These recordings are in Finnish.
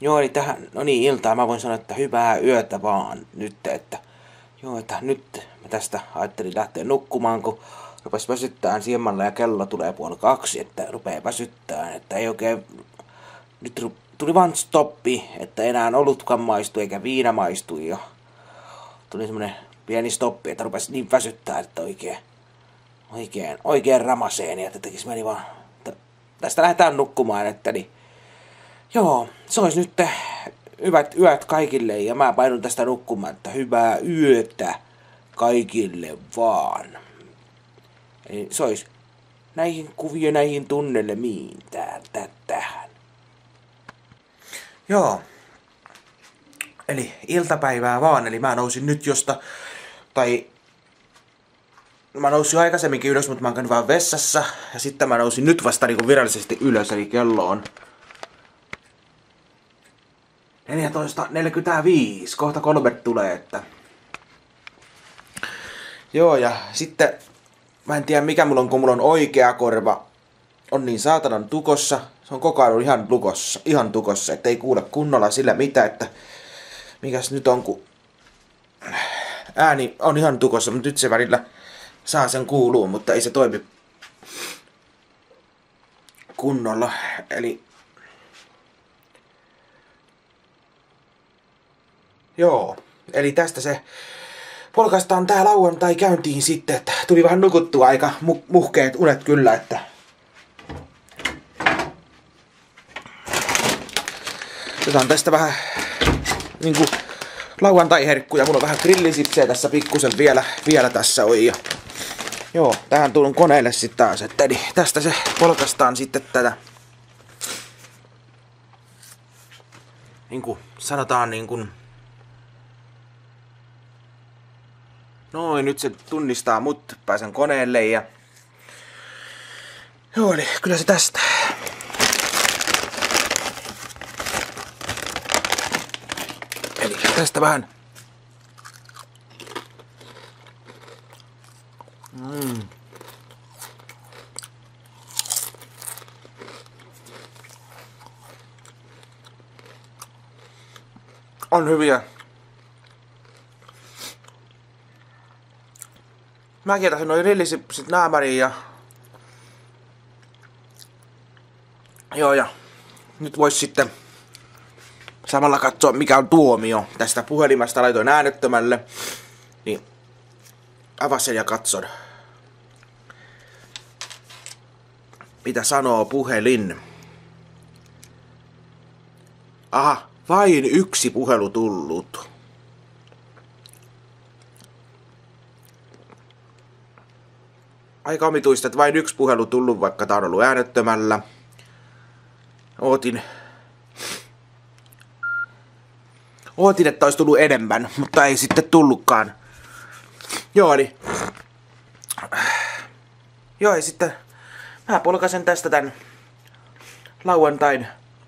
Joo, eli tähän, no niin, iltaa mä voin sanoa, että hyvää yötä vaan nyt, että joo, että nyt mä tästä ajattelin lähteä nukkumaan, kun rupes väsyttään siemmalla ja kello tulee 1:30, että rupee väsyttään, että ei oikein, nyt tuli vaan stoppi, että enää olutkaan maistu eikä viina maistu ja tuli semmonen pieni stoppi, että rupes niin väsyttää, että oikein ramaseen ja että tekis meni vaan, tästä lähdetään nukkumaan, että niin, joo, se olisi nyt hyvät yöt kaikille ja mä painun tästä nukkumaan, että hyvää yötä kaikille vaan. Eli se olisi näihin kuvio näihin tunnelmiin tähän. Joo. Eli iltapäivää vaan, eli mä nousin nyt mä nousin aikaisemminkin ylös, mutta mä oon käynyt vaan vessassa. Ja sitten mä nousin nyt vasta niinku virallisesti ylös, eli kello on 14:45, kohta 3 tulee, että joo, ja sitten mä en tiedä mikä mulla on, kun mulla on oikea korva on niin saatanan tukossa. Se on koko ajan ihan tukossa, ettei kuule kunnolla sillä mitä, että mikäs nyt on, kun ääni on ihan tukossa, mutta nyt se välillä saa sen kuuluun, mutta ei se toimi kunnolla, eli joo, eli tästä se polkaistaan tää lauantai käyntiin sitten, että tuli vähän nukuttua aika muhkeet unet kyllä, että otetaan tästä vähän niinku lauantai-herkkuja, mulla on vähän grillisipsejä tässä pikkusen vielä tässä on ja joo, tähän tulun koneelle sitten taas, että eli tästä se polkaistaan sitten tätä niinku sanotaan niinkun noin, nyt se tunnistaa mut, pääsen koneelle ja joo, eli kyllä se tästä. Eli tästä vähän on hyviä. Mä kiertäisin noin rillisipsit naamariin ja joo, ja nyt vois sitten samalla katsoa mikä on tuomio tästä puhelimesta. Laitoin äänettömälle, niin avasin ja katson mitä sanoo puhelin. Aha, vain yksi puhelu tullut. Aika omituista, että vain yksi puhelu tullut, vaikka tää on ollut äänettömällä. Ootin, että olisi tullut enemmän, mutta ei sitten tullutkaan. Joo, eli joo, ja sitten mä polkaisen tästä tän lauantain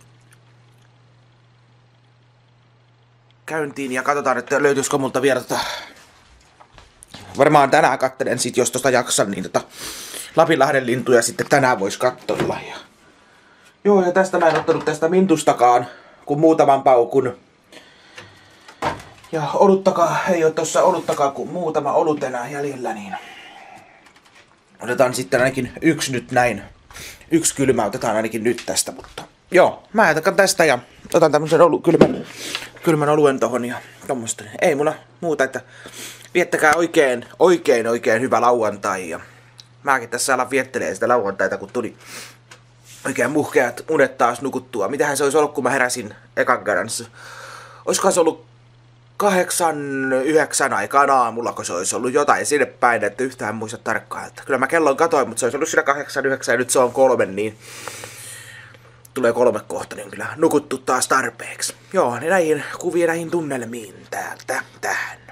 käyntiin ja katsotaan, että löytyisikö multa vielä varmaan tänään kattelen sit, jos tosta jaksan, niin Lapinlahden lintuja sitten tänään vois kattella. Ja joo, ja tästä mä en ottanut tästä mintustakaan, kun muutaman paukun. Ja oluttakaan, ei oo tossa oluttakaan, kun muutama olut enää jäljellä, niin otetaan sitten ainakin yksi nyt näin. Yksi kylmä otetaan ainakin nyt tästä, mutta joo, mä jatkan tästä ja otan tämmösen kylmän oluen tohon ja tommosta. Ei mulla muuta, että viettäkää oikein hyvä lauantai ja mäkin tässä alan viettelee sitä lauantaita, kun tuli oikein muhkeat unet taas nukuttua. Mitähän se olisi ollut, kun mä heräsin ekan kerran? Oiskohan se ollut 8-9 aikaan aamulla, kun se olisi ollut jotain sinne päin, että yhtään muista tarkkaan. Että kyllä mä kellon katoin, mutta se olisi ollut siinä 8-9 ja nyt se on 3, niin tulee 3 kohta, niin kyllä nukuttu taas tarpeeksi. Joo, niin näihin kuvia näihin tunnelmiin täältä tähän.